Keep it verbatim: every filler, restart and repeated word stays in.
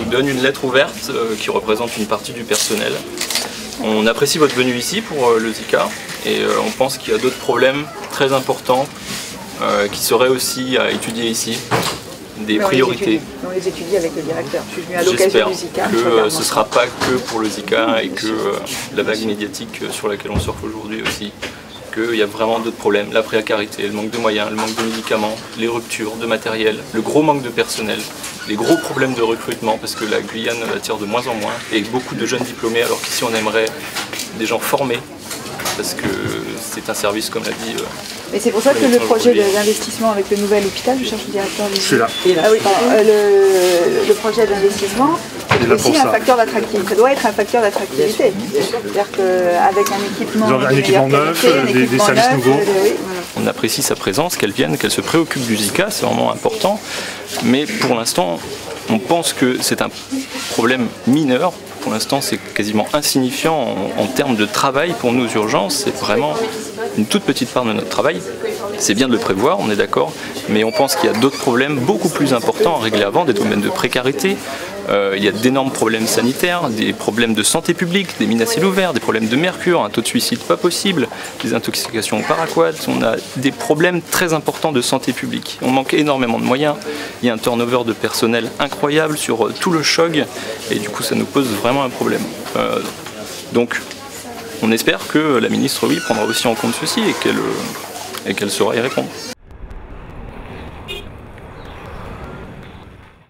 donne une lettre ouverte euh, qui représente une partie du personnel. On apprécie votre venue ici pour euh, le Zika et euh, on pense qu'il y a d'autres problèmes très importants euh, qui seraient aussi à étudier ici, des Mais priorités. On les étudie avec le directeur. Je suis venu à l'occasion du Zika. J'espère que euh, ce ne sera pas que pour le Zika et que euh, la vague médiatique sur laquelle on surfe aujourd'hui aussi. Il y a vraiment d'autres problèmes, la précarité, le manque de moyens, le manque de médicaments, les ruptures de matériel, le gros manque de personnel, les gros problèmes de recrutement parce que la Guyane attire de moins en moins et beaucoup de jeunes diplômés alors qu'ici on aimerait des gens formés parce que c'est un service comme l'a dit. Euh, Et c'est pour ça que le projet d'investissement avec le nouvel hôpital, je cherche le directeur. Je suis là. Ah oui, euh, le, le projet d'investissement est aussi un facteur d'attractivité. Ça doit être un facteur d'attractivité. C'est-à-dire qu'avec un équipement, un équipement neuf, qualité, des, des services neuf, nouveaux. Euh, oui, voilà. On apprécie sa présence, qu'elle vienne, qu'elle se préoccupe du Zika, c'est vraiment important. Mais pour l'instant, on pense que c'est un problème mineur. Pour l'instant, c'est quasiment insignifiant en, en termes de travail pour nos urgences. C'est vraiment une toute petite part de notre travail. C'est bien de le prévoir, on est d'accord, mais on pense qu'il y a d'autres problèmes beaucoup plus importants à régler avant, des domaines de précarité. Euh, il y a d'énormes problèmes sanitaires, des problèmes de santé publique, des mines à ciel ouvert, des problèmes de mercure, un taux de suicide pas possible, des intoxications au paraquat. On a des problèmes très importants de santé publique. On manque énormément de moyens. Il y a un turnover de personnel incroyable sur euh, tout le C H O G et du coup ça nous pose vraiment un problème. Euh, donc on espère que la ministre oui, prendra aussi en compte ceci et qu'elle euh, et qu'elle saura y répondre.